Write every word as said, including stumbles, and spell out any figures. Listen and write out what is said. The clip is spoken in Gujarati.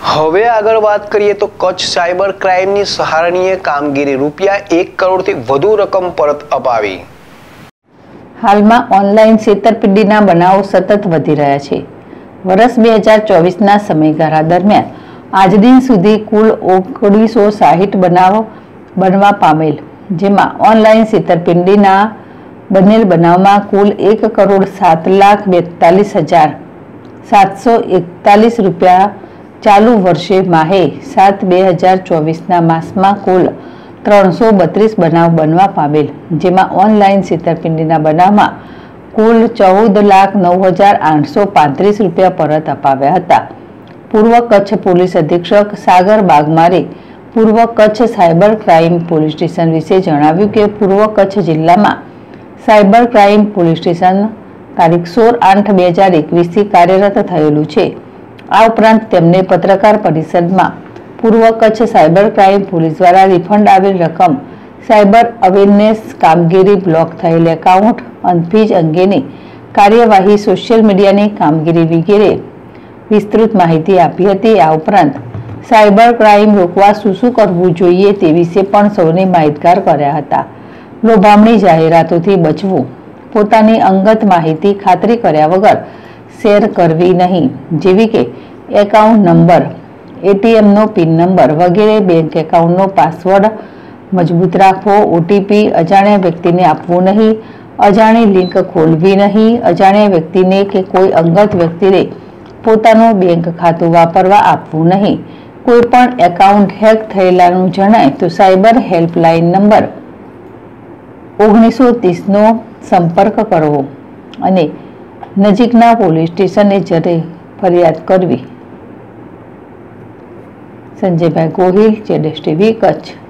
હવે આગળ વાત કરીએ તો કચ્છ સાયબર ક્રાઇમની સરાહનીય કામગીરી, રૂપિયા એક કરોડથી વધુ રકમ પરત અપાવી। હાલમાં ઓનલાઈન છેતરપિંડીના બનાવો સતત વધી રહ્યા છે। વર્ષ બે હજાર ચોવીસના સમયગાળા દરમિયાન આજ દિન સુધી કુલ ઓગણીસો સાહીઠ બનાવો બનવા પામેલ, જેમાં ઓનલાઈન છેતરપિંડીના બનેલ બનાવમાં કુલ એક કરોડ સાત લાખ બેતાલીસ હજાર સાતસો એકતાલીસ રૂપિયા ચાલુ વર્ષે માહે સાત બે હજાર ચોવીસના માસમાં કુલ ત્રણસો બત્રીસ બનાવ બનવા પામેલ, જેમાં ઓનલાઈન છેતરપિંડીના બનાવમાં કુલ ચૌદ લાખ નવ હજાર આઠસો પાંત્રીસ રૂપિયા પરત અપાવ્યા હતા। પૂર્વ કચ્છ પોલીસ અધિક્ષક સાગર બાગમારે પૂર્વ Kutch cyber crime police station વિશે જણાવ્યું કે પૂર્વ કચ્છ જિલ્લામાં સાયબર ક્રાઇમ પોલીસ સ્ટેશન તારીખ સોળ આઠ બે હજાર એકવીસથી કાર્યરત થયેલું છે। આ ઉપરાંત તેમને પત્રકાર પરિષદમાં પૂર્વ કચ્છ સાયબર ક્રાઇમ પોલીસ દ્વારા રિફંડ આવેલ રકમ, સાયબર અવેરનેસ કામગીરી, બ્લોક થયેલ એકાઉન્ટ, અનફીઝ અંગેની કાર્યવાહી, સોશિયલ મીડિયાની કામગીરી વગેરે વિસ્તૃત માહિતી આપી હતી। આ ઉપરાંત સાયબર ક્રાઇમ રોકવા શું શું કરવું જોઈએ તે વિશે પણ સૌને માહિતગાર કર્યા હતા। લોભામણી જાહેરાતોથી બચવું, પોતાની અંગત માહિતી ખાતરી કર્યા વગર શેર કરવી નહીં, જેવી કે એકાઉન્ટ નંબર, એટીએમનો પિન નંબર વગેરે, બેંક એકાઉન્ટનો પાસવર્ડ મજબૂત રાખવો, ઓટીપી અજાણ્યા વ્યક્તિને આપવું નહીં, અજાણી લિંક ખોલવી નહીં, અજાણ્યા વ્યક્તિને કે કોઈ અંગત વ્યક્તિને પોતાનું બેંક ખાતું વાપરવા આપવું નહીં, કોઈ પણ એકાઉન્ટ હેક થયેલાનું જણાય તો સાયબર હેલ્પલાઇન નંબર ઓગણીસો ત્રીસનો સંપર્ક કરવો અને નજીકના પોલીસ સ્ટેશને જઈ ફરિયાદ કરવી। સંજયભાઈ ગોહિલ, જેડેશ ટીવી, કચ્છ।